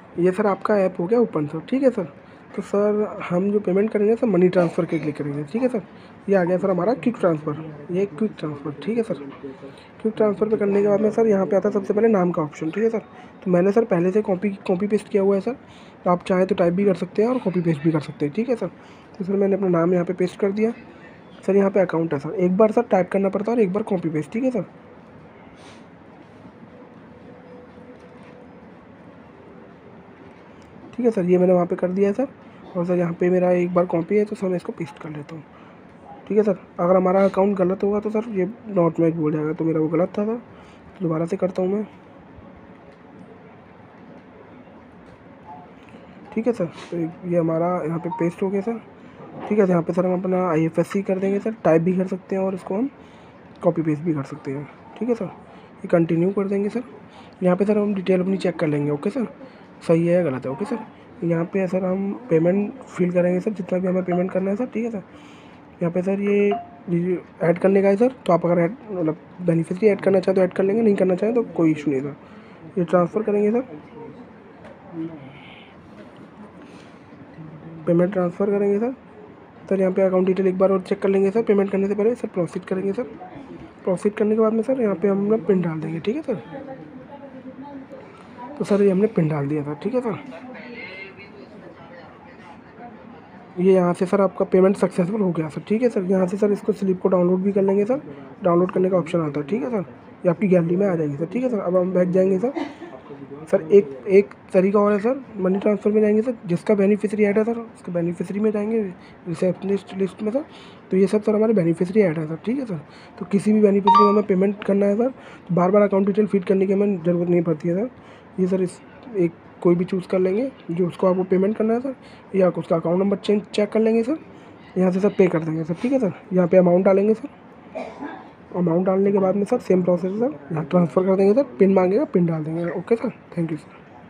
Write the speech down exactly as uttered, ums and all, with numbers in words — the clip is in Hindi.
ये सर आपका ऐप हो गया ओपन सर, ठीक है सर। तो सर हम जो पेमेंट करेंगे सर मनी ट्रांसफ़र के क्लिक करेंगे, ठीक है सर। ये आ गया सर हमारा क्विक ट्रांसफ़र, ये क्विक ट्रांसफ़र, ठीक है सर। क्विक ट्रांसफ़र पे करने के बाद में सर यहाँ पे आता है सबसे पहले नाम का ऑप्शन, ठीक है सर। तो मैंने सर पहले से कॉपी कॉपी पेस्ट किया हुआ है सर, तो आप चाहें तो टाइप भी कर सकते हैं और कॉपी पेस्ट भी कर सकते हैं, ठीक है सर। तो सर मैंने अपना नाम यहाँ पे पेस्ट कर दिया। सर यहाँ पे अकाउंट है सर, एक बार सर टाइप करना पड़ता है और एक बार कॉपी पेस्ट, ठीक है सर। ठीक है सर, ये मैंने वहाँ पे कर दिया है सर। और सर यहाँ पे मेरा एक बार कॉपी है, तो सर मैं इसको पेस्ट कर लेता हूँ, ठीक है सर। अगर हमारा अकाउंट गलत होगा तो सर ये नॉट मैच बोल जाएगा, तो मेरा वो गलत था सर। दोबारा से करता हूँ मैं, ठीक है सर। तो ये हमारा यहाँ पे पेस्ट हो गया सर, ठीक है। यहाँ पे सर हम अपना आई एफ एस सी कर देंगे सर, टाइप भी कर सकते हैं और इसको हम कॉपी पेस्ट भी कर सकते हैं, ठीक है सर। ये कंटिन्यू कर देंगे सर। यहाँ पे सर हम डिटेल अपनी चेक कर लेंगे, ओके सर, सही है या गलत है, ओके सर। यहाँ पे सर हम पेमेंट फिल करेंगे सर, जितना भी हमें पेमेंट करना है सर, ठीक है सर। यहाँ पे सर ये ऐड करने का है सर, तो आप अगर ऐड मतलब बेनिफिशियरी ऐड करना चाहें तो ऐड कर लेंगे, नहीं करना चाहें तो कोई इशू नहीं सर। ये ट्रांसफ़र करेंगे सर, पेमेंट ट्रांसफ़र करेंगे सर। सर यहाँ पे अकाउंट डिटेल एक बार और चेक कर लेंगे सर पेमेंट करने से पहले। सर प्रोसीड करेंगे सर। प्रोसीड करने के बाद में सर यहाँ पे हम लोग पिन डाल देंगे, ठीक है सर। तो सर ये हमने पिन डाल दिया था, ठीक है सर। ये यहाँ से सर आपका पेमेंट सक्सेसफुल हो गया सर, ठीक है सर। यहाँ से सर इसको स्लिप को डाउनलोड भी कर लेंगे सर, डाउनलोड करने का ऑप्शन आता है, ठीक है सर। ये आपकी गैलरी में आ जाएगी सर, ठीक है सर। अब हम बैठ जाएंगे सर। सर एक एक तरीका और है सर, मनी ट्रांसफ़र में जाएंगे सर, जिसका बेनिफिशियरी ऐड है सर उसके बेनिफिशियरी में जाएंगे रिसेप्शनिस्ट लिस्ट में सर। तो ये सब सर हमारे बेनिफिशियरी ऐड है सर, ठीक है सर। तो किसी भी बेनिफिशियरी में हमें पेमेंट करना है सर, तो बार बार अकाउंट डिटेल फीड करने की हमें ज़रूरत नहीं पड़ती है सर। ये सर इस एक कोई भी चूज़ कर लेंगे जो उसको आपको पेमेंट करना है सर, या उसका अकाउंट नंबर चेंज चेक कर लेंगे सर। यहाँ से सर पे कर देंगे सर, ठीक है सर। यहाँ पे अमाउंट डालेंगे सर, अमाउंट डालने के बाद में सर सेम प्रोसेस है सर, यहाँ ट्रांसफ़र कर देंगे सर, पिन मांगेगा पिन डाल देंगे, okay sir. Thank you sir.